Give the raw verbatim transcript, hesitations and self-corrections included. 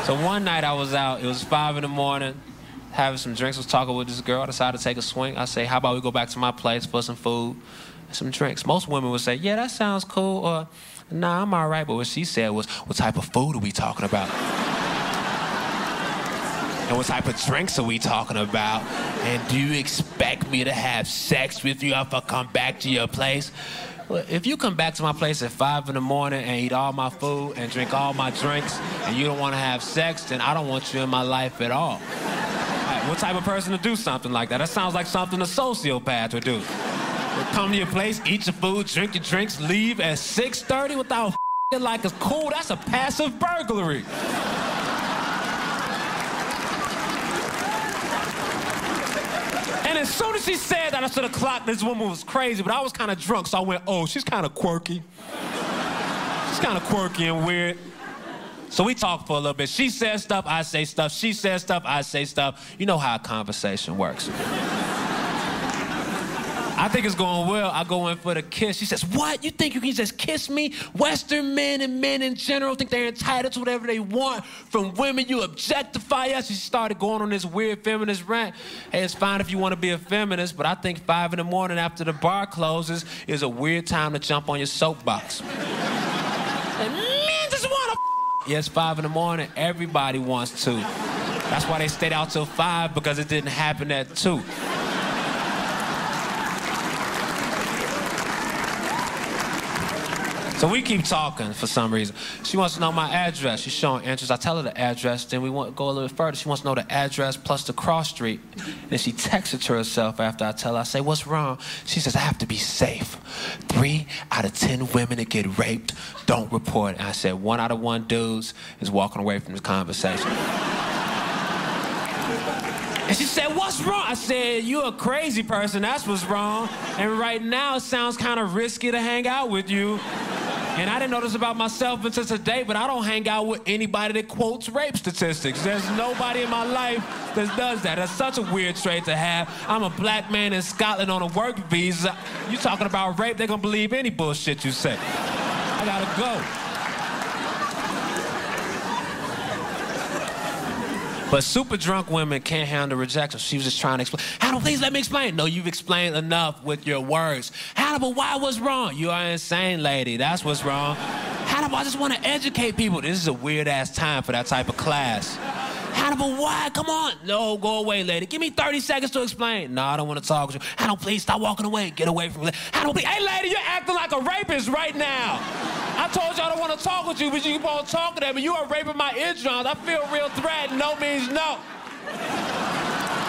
So one night I was out, it was five in the morning, having some drinks, was talking with this girl. I decided to take a swing. I say, how about we go back to my place for some food and some drinks? Most women would say, yeah, that sounds cool, or nah, I'm all right. But what she said was, what type of food are we talking about? And what type of drinks are we talking about? And do you expect me to have sex with you if I come back to your place? Well, if you come back to my place at five in the morning and eat all my food and drink all my drinks and you don't want to have sex, then I don't want you in my life at all. Right, what type of person to do something like that? That sounds like something a sociopath would do. Come to your place, eat your food, drink your drinks, leave at six thirty without f***ing like it's cool. That's a passive burglary. And as soon as she said that, I should have clocked this woman was crazy, but I was kind of drunk, so I went, oh, she's kind of quirky. She's kind of quirky and weird. So we talked for a little bit. She says stuff, I say stuff. She says stuff, I say stuff. You know how a conversation works. I think it's going well. I go in for the kiss. She says, what? You think you can just kiss me? Western men and men in general think they're entitled to whatever they want from women. You objectify us. She started going on this weird feminist rant. Hey, it's fine if you want to be a feminist, but I think five in the morning after the bar closes is a weird time to jump on your soapbox. And men just want to f***. Yeah, it's five in the morning. Everybody wants to. That's why they stayed out till five, because it didn't happen at two. So we keep talking for some reason. She wants to know my address. She's showing interest. I tell her the address, then we want to go a little further. She wants to know the address plus the cross street. Then she texts it to herself after I tell her. I say, what's wrong? She says, I have to be safe. Three out of ten women that get raped don't report it. And I said, one out of one dudes is walking away from this conversation. And she said, what's wrong? I said, you're a crazy person, that's what's wrong. And right now, it sounds kind of risky to hang out with you. And I didn't know this about myself until today, but I don't hang out with anybody that quotes rape statistics. There's nobody in my life that does that. That's such a weird trait to have. I'm a black man in Scotland on a work visa. You talking about rape, they're gonna believe any bullshit you say. I gotta go. But super drunk women can't handle rejection. She was just trying to explain. Hannibal, please let me explain. No, you've explained enough with your words. Hannibal, why was wrong? You are insane, lady. That's what's wrong. Hannibal, I just want to educate people. This is a weird-ass time for that type of class. Hannibal, why? Come on. No, go away, lady. Give me thirty seconds to explain. No, I don't want to talk with you. Hannibal, please stop walking away. Get away from me. Hannibal, please. Hey, lady, you're acting like a rapist right now. I told you I don't want to talk with you, but you keep on talking at me. You are raping my eardrums. I feel real threatened. No means no.